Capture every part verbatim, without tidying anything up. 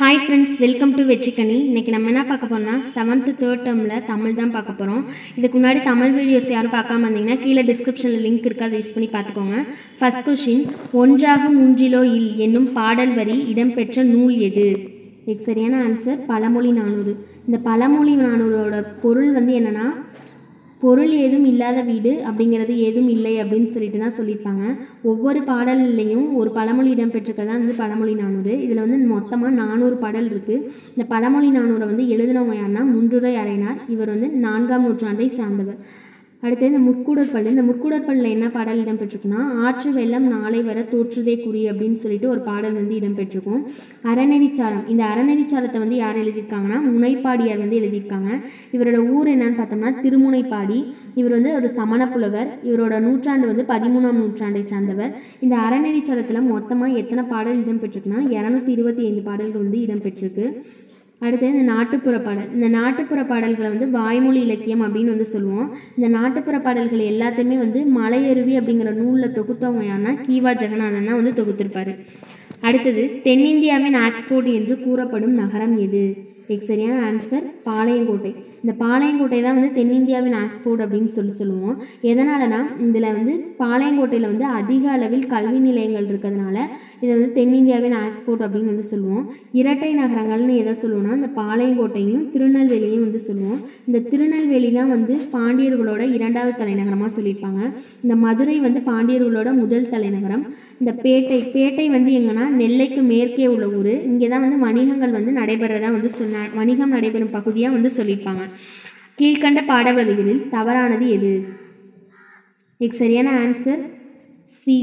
Hi friends, welcome to வெற்றிக்கனி. இன்னைக்கு நம்ம என்ன பார்க்க போறோம்னா seventh third termல தமிழ் தான் பார்க்க போறோம். இதுக்கு முன்னாடி தமிழ் வீடியோஸ் யாரும் பார்க்காம இருந்தீங்கன்னா கீழ டிஸ்கிரிப்ஷன்ல லிங்க் இருக்கு, அதை யூஸ் பண்ணி பார்த்துக்கோங்க. ஃபர்ஸ்ட் क्वेश्चन, ஒன்றாக மூன்றிலோ இல் என்னும் பாடல் வரி இடம்பெற்ற நூல் எது? இதுக்கு சரியான ஆன்சர் பழமொழி நானூறு. இந்த பழமொழி நானூறோட பொருள் வந்து என்னன்னா, பொருள் ஏதும் இல்லாத வீடு அப்படிங்கிறது ஏதும் இல்லை அப்படின்னு சொல்லிட்டு தான் சொல்லியிருப்பாங்க. ஒவ்வொரு பாடல்லையும் ஒரு பழமொழி இடம்பெற்றிருக்கதான் வந்து பழமொழி நானூறு. இதில் வந்து மொத்தமாக நானூறு பாடல் இருக்குது. இந்த பழமொழி நானூரை வந்து எழுதினவங்க யாருன்னா முன்றுரை அறையினார். இவர் வந்து நான்காம் நூற்றாண்டை சார்ந்தவர். அடுத்து இந்த முற்கூடற்பல். இந்த முற்கூடற்பல்லில் என்ன பாடல் இடம்பெற்றிருக்குன்னா, ஆற்று வெள்ளம் நாளை வர தோற்றுதே குறி அப்படின்னு சொல்லிட்டு ஒரு பாடல் வந்து இடம்பெற்றிருக்கும். அறநெறிச்சாரம். இந்த அறநெறிச்சாரத்தை வந்து யார் எழுதியிருக்காங்கன்னா முனைப்பாடியார் வந்து எழுதியிருக்காங்க. இவரோட ஊர் என்னன்னு பார்த்தோம்னா திருமுனைப்பாடி. இவர் வந்து ஒரு சமண புலவர். இவரோட நூற்றாண்டு வந்து பதிமூணாம் நூற்றாண்டை சார்ந்தவர். இந்த அறநெறிச்சாரத்தில் மொத்தமாக எத்தனை பாடல் இடம்பெற்றிருக்குன்னா இரநூத்தி இருபத்தி ஐந்து பாடல்கள் வந்து இடம்பெற்றிருக்கு. அடுத்து இந்த நாட்டுப்புற பாடல். இந்த நாட்டுப்புற பாடல்களை வந்து வாய்மொழி இலக்கியம் அப்படின்னு வந்து சொல்லுவோம். இந்த நாட்டுப்புற பாடல்கள் எல்லாத்தையுமே வந்து மலையருவி அப்படிங்கிற நூலில் தொகுத்தவங்க யாருன்னா கீவா ஜெகநாதன் தான் வந்து தொகுத்திருப்பாரு. அடுத்தது, தென்னிந்தியாவின் ஆக்ஸ்போர்ட் என்று கூறப்படும் நகரம் எது? இதுக்கு சரியான ஆன்சர் பாளையங்கோட்டை. இந்த பாளையங்கோட்டை தான் வந்து தென்னிந்தியாவின் ஆக்ஸ்போர்ட் அப்படின்னு சொல்லி சொல்லுவோம். எதனாலனா இதில் வந்து பாளையங்கோட்டையில் வந்து அதிக அளவில் கல்வி நிலையங்கள் இருக்கிறதுனால இதை வந்து தென்னிந்தியாவின் ஆக்ஸ்போர்ட் அப்படின்னு வந்து சொல்லுவோம். இரட்டை நகரங்கள்னு எதை சொல்லுவோம்னா இந்த பாளையங்கோட்டையும் திருநெல்வேலியும் வந்து சொல்லுவோம். இந்த திருநெல்வேலி தான் வந்து பாண்டியர்களோட இரண்டாவது தலைநகரமாக சொல்லியிருப்பாங்க. இந்த மதுரை வந்து பாண்டியர்களோட முதல் தலைநகரம். இந்த பேட்டை பேட்டை வந்து எங்கன்னா நெல்லைக்கு மேற்கே உள்ள ஊர். இங்கே தான் வந்து வணிகங்கள் வந்து நடைபெறதா வந்து சொன்ன வணிகம் நடைபெறும் பகுதியாக வந்து சொல்லியிருப்பாங்க. கீழ்கண்ட பாடவரிகளில் தவறானது எது? இதுக்கு சரியான ஆன்சர் சி.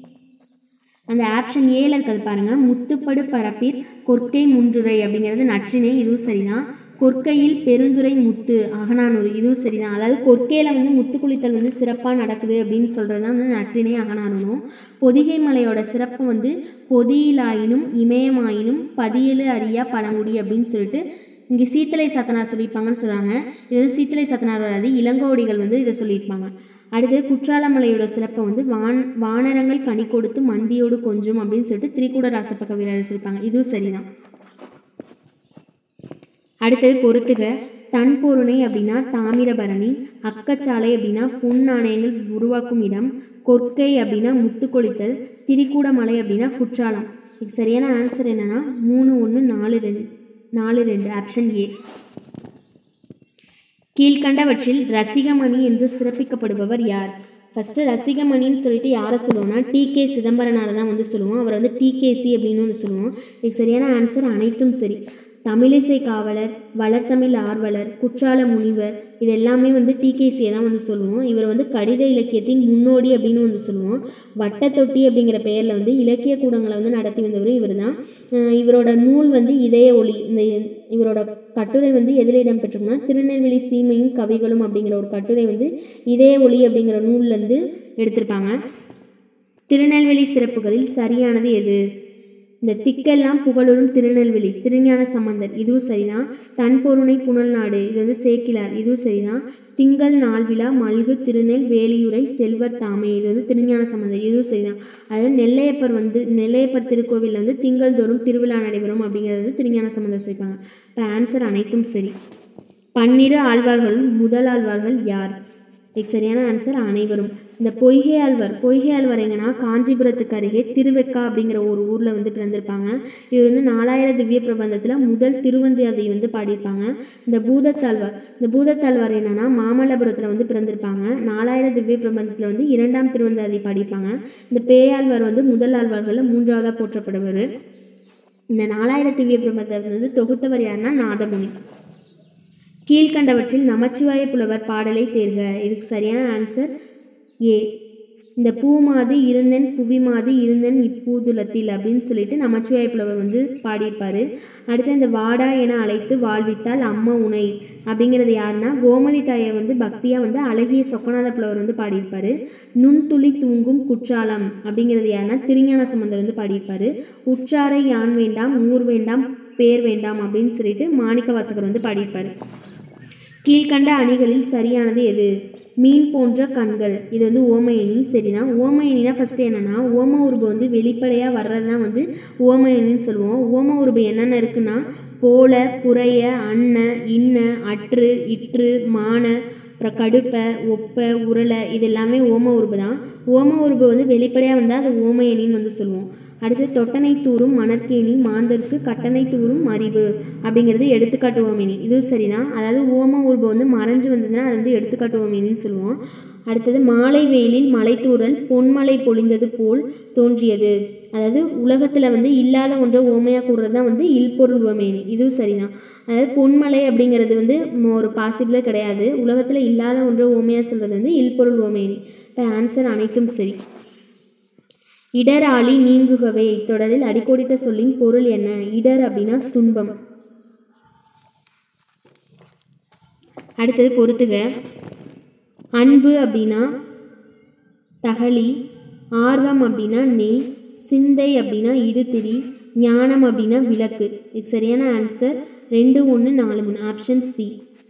அந்த ஆப்ஷன் ஏல இருக்கிறது பாருங்க. முத்துப்படு பரப்பிற் கொற்கை முன்றுரை அப்படிங்கிறது நற்றினை, இதுவும் சரிதான். கொற்கையில் பெருந்துரை முத்து அகநானூறு, இதுவும் சரிதான். அதாவது கொற்கையில் வந்து முத்து குளித்தல் வந்து சிறப்பாக நடக்குது அப்படின்னு சொல்கிறது தான் வந்து நற்றினை அகநானூறும். பொதிகை மலையோட சிறப்பு வந்து பொதியிலாயினும் இமயமாயினும் பதியலு அறியா பழங்குடி அப்படின்னு சொல்லிட்டு இங்கே சீத்தலை சாத்தனார் சொல்லியிருப்பாங்கன்னு சொல்கிறாங்க. இது வந்து சீத்தலை சாத்தனார் வராது, இளங்கோவடிகள் வந்து இதை சொல்லியிருப்பாங்க. அடுத்து, குற்றாலமலையோட சிறப்பை வந்து வான் வானரங்கள் கனி கொடுத்து மந்தியோடு கொஞ்சம் அப்படின்னு சொல்லிட்டு திரிகூட ராசப்பக்க வீரர் சொல்லியிருப்பாங்க, இதுவும் சரிதான். அடுத்தது, பொறுத்துக. தன்பொருணை அப்படின்னா தாமிரபரணி, அக்கச்சாலை அப்படின்னா பொன் நாணயங்கள் உருவாக்கும் இடம், கொற்கை அப்படின்னா முத்துக்கொளித்தல், திரிகூடமலை அப்படின்னா குற்றாலம். இதுக்கு சரியான ஆன்சர் என்னன்னா மூணு ஒன்று நாலு ரெண்டு நாலு ரெண்டு ஆப்ஷன் ஏ. கீழ்கண்டவற்றில் ரசிகமணி என்று சிறப்பிக்கப்படுபவர் யார்? ஃபஸ்ட்டு ரசிகமணின்னு சொல்லிட்டு யாரை சொல்லுவோம்னா டி கே சிதம்பரனாரை தான் வந்து சொல்லுவோம். அவர் வந்து டிகேசி அப்படின்னு வந்து சொல்லுவோம். இதுக்கு சரியான ஆன்சர் அனைத்தும் சரி. தமிழிசை காவலர், வளர்த்தமிழ் ஆர்வலர், குற்றால முனிவர், இது எல்லாமே வந்து டிகேசியை தான் வந்து சொல்லுவோம். இவர் வந்து கடித இலக்கியத்தின் முன்னோடி அப்படின்னு வந்து சொல்லுவோம். வட்டத்தொட்டி அப்படிங்கிற பெயரில் வந்து இலக்கிய கூடங்களை வந்து நடத்தி வந்தவர் இவர் தான். இவரோட நூல் வந்து இதய ஒளி. இந்த இவரோட கட்டுரை வந்து எதில் இடம்பெற்றோம்னா திருநெல்வேலி சீமையும் கவிகளும் அப்படிங்கிற ஒரு கட்டுரை வந்து இதய ஒளி அப்படிங்கிற நூல்லேருந்து எடுத்திருப்பாங்க. திருநெல்வேலி சிறப்புகளில் சரியானது எது? இந்த திக்கெல்லாம் புகழும் திருநெல்வேலி திருஞான சம்பந்தர், இதுவும் சரிதான். தன்பொருணை புனல் நாடு, இது வந்து சேக்கிலார், இதுவும் சரிதான். திங்கள் நாள்விழா மல்கு திருநெல் வேலியுரை செல்வர் தாமே, இது வந்து திருஞான சம்பந்தர், இதுவும் சரிதான். அதாவது நெல்லையப்பர் வந்து நெல்லையப்பர் திருக்கோவிலில் வந்து திங்கள் தோறும் திருவிழா நடைபெறும் அப்படிங்கிறது வந்து திருஞான சம்பந்தர் சொல்லியிருக்காங்க. இப்போ ஆன்சர் அனைத்தும் சரி. பன்னிரு ஆழ்வார்களும் முதல் ஆழ்வார்கள் யார்? இதுக்கு சரியான ஆன்சர் அனைவரும். இந்த பொய்கை ஆழ்வார் பொய்கை ஆழ்வார் எங்கன்னா காஞ்சிபுரத்துக்கு அருகே திருவெக்கா அப்படிங்கிற ஒரு ஊரில் வந்து பிறந்திருப்பாங்க. இவர் வந்து நாலாயிரம் திவ்ய பிரபந்தத்தில் முதல் திருவந்தியாவை வந்து பாடியிருப்பாங்க. இந்த பூதத்தாழ்வார் இந்த பூதத்தாழ்வார் என்னன்னா மாமல்லபுரத்தில் வந்து பிறந்திருப்பாங்க. நாலாயிரம் திவ்ய பிரபந்தத்தில் வந்து இரண்டாம் திருவந்தாதி பாடியிருப்பாங்க. இந்த பேயாழ்வார் வந்து முதல் ஆழ்வார்களில் மூன்றாவதாக போற்றப்படுவர். இந்த நாலாயிரம் திவ்ய பிரபந்தத்தை வந்து தொகுத்தவர் யாருன்னா நாதமுனி. கீழ்கண்டவற்றில் நமச்சிவாய புலவர் பாடலை தேர்க. இதுக்கு சரியான ஆன்சர் ஏ. இந்த பூமாது இருந்தன் புவிமாது இருந்தன் இப்பூதுலத்தில் அப்படின்னு சொல்லிட்டு நமச்சிவாய புலவர் வந்து பாடியிருப்பார். அடுத்து, இந்த வாடா என அழைத்து வாழ்வித்தால் அம்மா உனை அப்படிங்கிறது யாருன்னா கோமதி தாயை வந்து பக்தியாக வந்து அழகிய சொக்கநாத புலவர் வந்து பாடியிருப்பார். நுண்துளி தூங்கும் குற்றாலம் அப்படிங்கிறது யாருன்னா திருஞான சம்பந்தர் வந்து பாடியிருப்பார். உற்றாரை யான் வேண்டாம் ஊர் வேண்டாம் பேர் வேண்டாம் அப்படின்னு சொல்லிட்டு மாணிக்க வாசகர் வந்து பாடியிருப்பார். கீழ்கண்ட அணிகளில் சரியானது எது? மீன் போன்ற கண்கள், இது வந்து ஓமையணி. சரிதான். ஓமையணினா ஃபஸ்ட்டு என்னென்னா, ஓம உருபு வந்து வெளிப்படையாக வர்றதுனா வந்து ஓமையணின்னு சொல்லுவோம். ஓம உருபு என்னென்ன இருக்குன்னா, போல, புறைய, அன்ன, இன்ன, அற்று, இற்று, மான, அப்புறம் கடுப்ப, ஒப்ப, உருளை, இது எல்லாமே ஓம உருபு தான். ஓம உருபு வந்து வெளிப்படையாக வந்தால் அது ஓமையணின்னு வந்து சொல்லுவோம். அடுத்து தொட்டனை தூரும் மணற்கேணி மாந்தருக்கு கட்டணை தூரும் அறிவு அப்படிங்கிறது எடுத்துக்காட்டு ஓமையணி. இதுவும் சரிதான். அதாவது ஓம உருபு வந்து மறைஞ்சு வந்ததுன்னா அது வந்து எடுத்துக்காட்டு ஓமையணின்னு சொல்லுவோம். அடுத்தது மாலை வெயிலில் மலைத்தூறல் பொன்மலை பொழிந்தது போல் தோன்றியது. அதாவது உலகத்தில் வந்து இல்லாத ஒன்றை ஓமையாக கூடுறது தான் வந்து இல்பொருள் ஓமையணி. இதுவும் சரிதான். அதாவது பொன்மலை அப்படிங்கிறது வந்து ஒரு பாசிபிளாக கிடையாது. உலகத்தில் இல்லாத ஒன்றை ஓமையாக சொல்கிறது வந்து இல்பொருள் ஓமையணி. இப்போ ஆன்சர் அனைத்தும் சரி. இடராளி நீங்குகவே இத்தொடரில் அடிக்கோடிட்ட சொல்லின் பொருள் என்ன? இடர் அப்படின்னா துன்பம். அடுத்தது பொறுத்துக. அன்பு அப்படின்னா தகழி, ஆர்வம் அப்படின்னா நெய், சிந்தை அப்படின்னா இடுதிரி, ஞானம் அப்படின்னா விளக்கு. இதுக்கு சரியான ஆன்சர் ரெண்டு ஒன்று நாலு மூணு ஆப்ஷன் சி.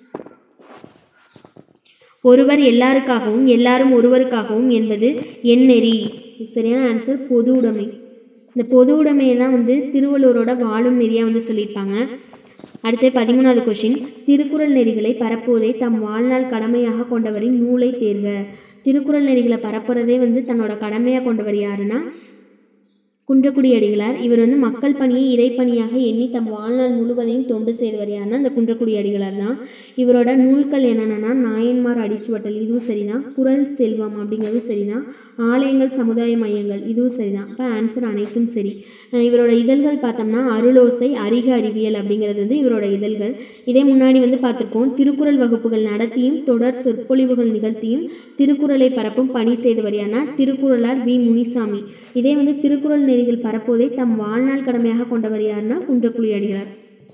ஒருவர் எல்லாருக்காகவும் எல்லாரும் ஒருவருக்காகவும் என்பது எந்நெறி. சரியான ஆன்சர் பொது உடைமை. இந்த பொது உடைமையை தான் வந்து திருவள்ளுவரோட வாழும் நெறியாக வந்து சொல்லியிருப்பாங்க. அடுத்து பதிமூணாவது கொஷின். திருக்குறள் நெறிகளை பரப்புவதை தம் வாழ்நாள் கடமையாக கொண்டவரின் நூலை தேர்க. திருக்குறள் நெறிகளை பரப்புறதே வந்து தன்னோட கடமையாக கொண்டவர் யாருன்னா குன்றக்குடி அடிகளார். இவர் வந்து மக்கள் பணியை இறைப்பணியாக எண்ணி தம் வாழ்நாள் முழுவதையும் தொண்டு செய்தவர் யாருன்னா இந்த குன்றக்குடி அடிகளார் தான். இவரோட நூல்கள் என்னென்னா நாயன்மார் அடிச்சுவட்டல், இதுவும் சரிதான். குறள் செல்வம் அப்படிங்கிறது சரிதான். ஆலயங்கள் சமுதாய மையங்கள், இதுவும் சரிதான். இப்போ ஆன்சர் அனைத்தும் சரி. இவரோட இதழ்கள் பார்த்தோம்னா அருளோசை, அறிக அறிவியல் அப்படிங்கிறது வந்து இவரோட இதழ்கள். இதே முன்னாடி வந்து பார்த்துருப்போம். திருக்குறள் வகுப்புகள் நடத்தியும் தொடர் சொற்பொழிவுகள் நிகழ்த்தியும் திருக்குறளை பரப்பும் பணி செய்தவர் யாருன்னா திருக்குறளார் வி முனிசாமி. இதே வந்து திருக்குறள் நெறிகள் பரப்புவதை தம் வாழ்நாள் கடமையாக கொண்டவர் யாருன்னா குன்றக்குடி அடிகளார்.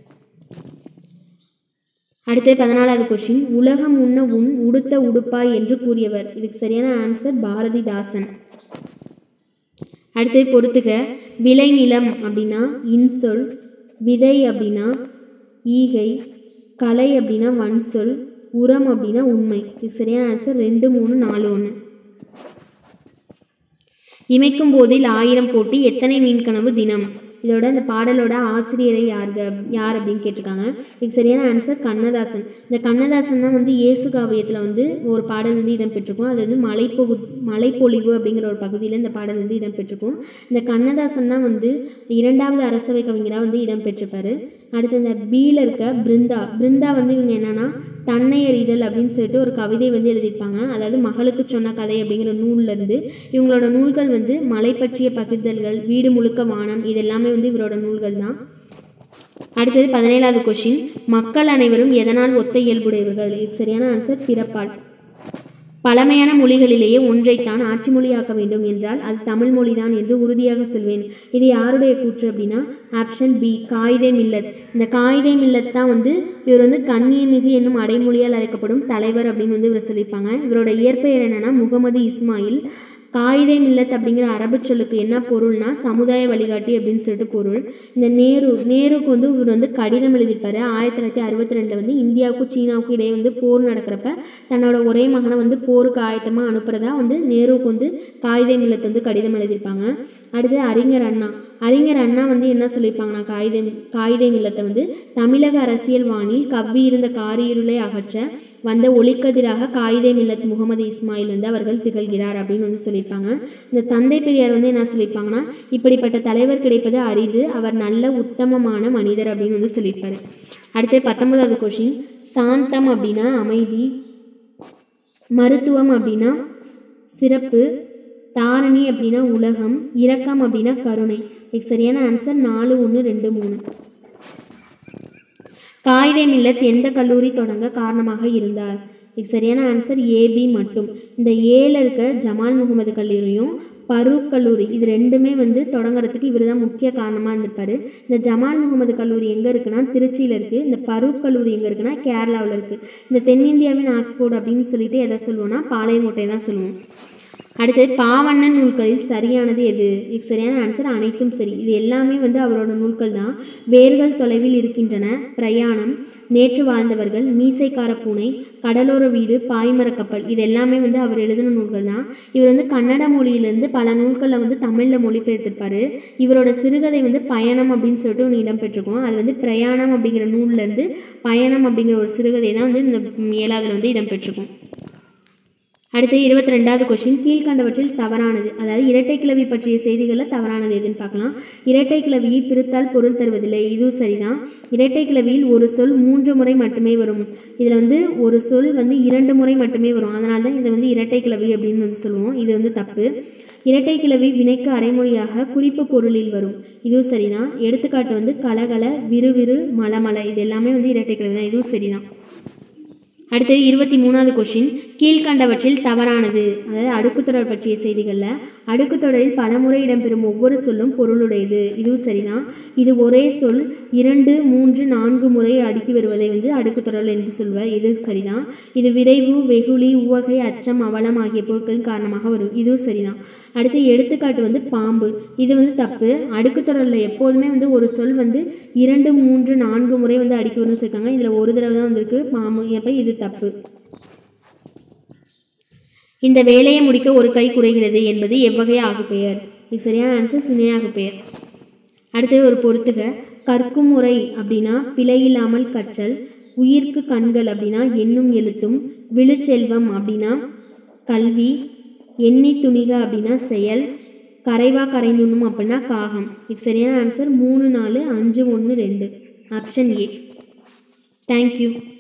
அடுத்து பதினாலாவது கொஸ்டின். உலகம் உண்ண உன் உடுத்த உடுப்பாய் என்று கூறியவர். இதுக்கு சரியான ஆன்சர் பாரதிதாசன். அடுத்து பொறுத்துக. விளைநிலம் அப்படின்னா இன்சொல், விதை அப்படின்னா ஈகை, கலை அப்படின்னா வன்சொல், உரம் அப்படின்னா உண்மை. இதுக்கு சரியான ஆன்சர் ரெண்டு மூணு நாலு ஒன்று. இமைக்கும் போதில் ஆயிரம் போட்டி எத்தனை மீன்கனவு தினம். இதோட இந்த பாடலோட ஆசிரியரை யாருங்க யார் அப்படின்னு கேட்டிருக்காங்க. இதுக்கு சரியான ஆன்சர் கண்ணதாசன். இந்த கண்ணதாசன் தான் வந்து இயேசு காவியத்தில் வந்து ஒரு பாடல் வந்து இடம்பெற்றிருக்கும். அது வந்து மலைப்பொகு மலைப்பொழிவு அப்படிங்கிற ஒரு பகுதியில் இந்த பாடல் வந்து இடம்பெற்றிருக்கும். இந்த கண்ணதாசன் தான் வந்து இரண்டாவது அரசவை கவிஞராக வந்து இடம்பெற்றிருப்பார். அடுத்து இந்த பீல இருக்க பிருந்தா பிருந்தா வந்து இவங்க என்னன்னா தன்னை அறிதல் அப்படின்னு சொல்லிட்டு ஒரு கவிதை வந்து எழுதியிருப்பாங்க. அதாவது மகளுக்கு சொன்ன கதை அப்படிங்கிற நூல்லேருந்து. இவங்களோட நூல்கள் வந்து மலை பற்றிய பகிர்தல்கள், வீடு முழுக்க வானம், இது எல்லாமே வந்து இவரோட நூல்கள் தான். அடுத்தது பதினேழாவது கொஷின். மக்கள் அனைவரும் எதனால் ஒத்த இயல்புடையவர்கள். இதுக்கு சரியான ஆன்சர் பிறப்பால். பழமையான மொழிகளிலேயே ஒன்றைத்தான் ஆட்சி மொழியாக்க வேண்டும் என்றால் அது தமிழ் மொழிதான் என்று உறுதியாக சொல்வேன். இது யாருடைய கூற்று அப்படின்னா ஆப்ஷன் பி காயிதே மில்லத். இந்த காயிதே மில்லத் தான் வந்து இவர் வந்து கண்ணியமிகு என்னும் அடைமொழியால் அழைக்கப்படும் தலைவர் அப்படின்னு வந்து இவர் சொல்லியிருப்பாங்க. இவரோட இயற்பெயர் என்னன்னா முகமது இஸ்மாயில். காயிதே மில்லத் அப்படிங்கிற அரபு சொல்லுக்கு என்ன பொருள்னா சமுதாய வழிகாட்டி அப்படின்னு சொல்லிட்டு பொருள். இந்த நேரு நேருக்கு வந்து இவர் வந்து கடிதம் எழுதியிருப்பாரு. ஆயிரத்தி தொள்ளாயிரத்தி அறுபத்தி ரெண்டில் வந்து இந்தியாவுக்கும் சீனாவுக்கும் இடையே வந்து போர் நடக்கிறப்ப தன்னோட ஒரே மகனை வந்து போருக்கு ஆயத்தமாக அனுப்புறதா வந்து நேருக்கு வந்து காயிதே மில்லத் வந்து கடிதம் எழுதியிருப்பாங்க. அடுத்து அறிஞர் அண்ணா. அறிஞர் அண்ணா வந்து என்ன சொல்லியிருப்பாங்கன்னா காயிதே காயிதே மில்லத்தை வந்து தமிழக அரசியல் வானில் கவ்வி இருந்த காரியிருளை அகற்ற வந்த ஒளிக்கதிராக காயிதே மில்லத் முகமது இஸ்மாயில் வந்து அவர்கள் திகழ்கிறார் அப்படின்னு வந்து சொல்லியிருப்பாங்க. இந்த தந்தை பெரியார் வந்து என்ன சொல்லியிருப்பாங்கன்னா இப்படிப்பட்ட தலைவர் கிடைப்பது அரிது, அவர் நல்ல உத்தமமான மனிதர் அப்படின்னு வந்து சொல்லியிருப்பாரு. அடுத்து பத்தொன்பதாவது கொஷின். சாந்தம் அப்படின்னா அமைதி, மருத்துவம் அப்படின்னா சிறப்பு, தாரணி அப்படின்னா உலகம், இரக்கம் அப்படின்னா கருணை. இதுக்கு சரியான ஆன்சர் நாலு ஒன்று ரெண்டு மூணு. காயிதே மில்லத் எந்த கல்லூரி தொடங்க காரணமாக இருந்தார். இதுக்கு சரியான ஆன்சர் ஏபி மட்டும். இந்த ஏல இருக்க ஜமால் முகமது கல்லூரியும் பரூக் கல்லூரி இது ரெண்டுமே வந்து தொடங்குறதுக்கு இவர் தான் முக்கிய காரணமாக இருந்திருப்பார். இந்த ஜமால் முகமது கல்லூரி எங்கே இருக்குன்னா திருச்சியில் இருக்குது. இந்த பரூக் கல்லூரி எங்கே இருக்குன்னா கேரளாவில் இருக்குது. இந்த தென்னிந்தியாவின் ஆக்ஸ்போர்ட் அப்படின்னு சொல்லிட்டு எதை சொல்லுவோம்னா பாளையங்கோட்டை தான் சொல்லுவோம். அடுத்தது பாவண்ணன் நூல்களில் சரியானது எது? இதுக்கு சரியான ஆன்சர் அனைத்தும் சரி. இது எல்லாமே வந்து அவரோட நூல்கள் தான். வேர்கள் தொலைவில் இருக்கின்றன, பிரயாணம், நேற்று வாழ்ந்தவர்கள், மீசைக்கார பூனை, கடலோர வீடு, பாய்மரக்கப்பல், இது எல்லாமே வந்து அவர் எழுதின நூல்கள் தான். இவர் வந்து கன்னட மொழியிலேருந்து பல நூல்களில் வந்து தமிழில் மொழிபெயர்த்திருப்பார். இவரோட சிறுகதை வந்து பயணம் அப்படின்னு சொல்லிட்டு ஒன்று இடம்பெற்றிருக்கோம். அது வந்து பிரயாணம் அப்படிங்கிற நூல்லேருந்து பயணம் அப்படிங்கிற ஒரு சிறுகதை தான் வந்து இந்த ஏழாவதுல வந்து இடம்பெற்றிருக்கும். அடுத்து இருபத்தி ரெண்டாவது கொஸ்டின், கீழ்கண்டவற்றில் தவறானது, அதாவது இரட்டை கிளவி பற்றிய செய்திகளில் தவறானது எதுன்னு பார்க்கலாம். இரட்டை கிளவியை பிரித்தால் பொருள் தருவதில்லை, இதுவும் சரிதான். இரட்டை கிளவியில் ஒரு சொல் மூன்று முறை மட்டுமே வரும். இதில் வந்து ஒரு சொல் வந்து இரண்டு முறை மட்டுமே வரும், அதனால தான் இதை வந்து இரட்டை கிளவி அப்படின்னு வந்து சொல்லுவோம். இது வந்து தப்பு. இரட்டை கிளவி வினைக்கு அடைமொழியாக குறிப்பு பொருளில் வரும், இதுவும் சரிதான். எடுத்துக்காட்டு வந்து கலகல, விறுவிறு, மலமலை, இது எல்லாமே வந்து இரட்டை கிளவி தான், இதுவும் சரிதான். அடுத்து இருபத்தி மூணாவது கொஸ்டின், கீழ்கண்டவற்றில் தவறானது, அதாவது அடுக்குத்தொடர் பற்றிய செய்திகளில் அடுக்குத்தொடரில் பலமுறை இடம்பெறும் ஒவ்வொரு சொல்லும் பொருளுடையது, இதுவும் சரிதான். இது ஒரே சொல் இரண்டு மூன்று நான்கு முறை அடுக்கி வருவதை வந்து அடுக்குத்தொடர் என்று சொல்வர், இது சரிதான். இது விரைவு, வெகுளி, உவகை, அச்சம், அவலம் ஆகிய பொருட்களின் காரணமாக வரும், இதுவும் சரிதான். அடுத்து எடுத்துக்காட்டு வந்து பாம்பு, இது வந்து தப்பு. அடுக்குத்தொடரில் எப்போதுமே வந்து ஒரு சொல் வந்து இரண்டு மூன்று நான்கு முறை வந்து அடுக்கி வரும்னு சொல்லியிருக்காங்க. இதில் ஒரு தடவை தான் வந்திருக்கு பாம்பு, அப்போ இது தப்பு. இந்த வேலையை முடிக்க ஒரு கை குறைகிறது என்பது எவ்வகை ஆகுபெயர்? இது சரியான ஆன்சர் சினையாகுபெயர். அடுத்தது ஒரு பொறுத்துக, கற்கும் முறை அப்படின்னா பிழையில்லாமல் கற்றல், உயிர்க்கு கண்கள் அப்படின்னா எண்ணும் எழுத்தும், விழுச்செல்வம் அப்படின்னா கல்வி, எண்ணி துணிக அப்படின்னா செயல், கரைவா கரைந்துண்ணும் அப்படின்னா காகம். இது சரியான ஆன்சர் மூணு நாலு அஞ்சு ஒன்று ரெண்டு, ஆப்ஷன் ஏ. தேங்க்யூ.